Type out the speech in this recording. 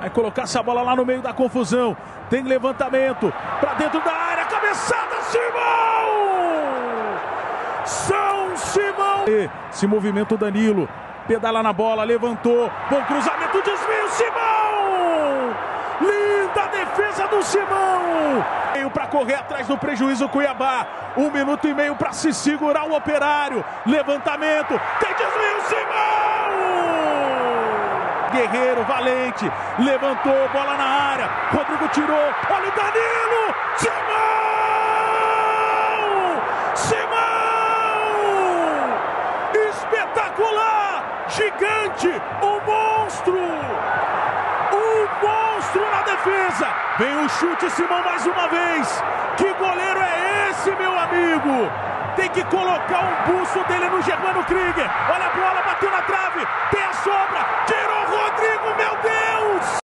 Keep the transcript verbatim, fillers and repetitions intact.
Vai colocar essa bola lá no meio da confusão. Tem levantamento para dentro da área. Cabeçada, Simão! São Simão! E se movimenta o Danilo. Pedala na bola, levantou. Bom cruzamento, desvio, Simão! Linda defesa do Simão! Meio para correr atrás do prejuízo Cuiabá. Um minuto e meio para se segurar o Operário. Levantamento, tem desvio, Simão! Guerreiro, valente, levantou, bola na área. Rodrigo tirou, olha o Danilo! Simão! Simão! Espetacular! Gigante! Um monstro! Um monstro na defesa! Vem o chute, Simão, mais uma vez! Que goleiro é esse, meu amigo? Tem que colocar um pulso dele no Germano Krieger. Olha a bola, bateu na trave, tem a sobra, tirou o Rodrigo, meu Deus!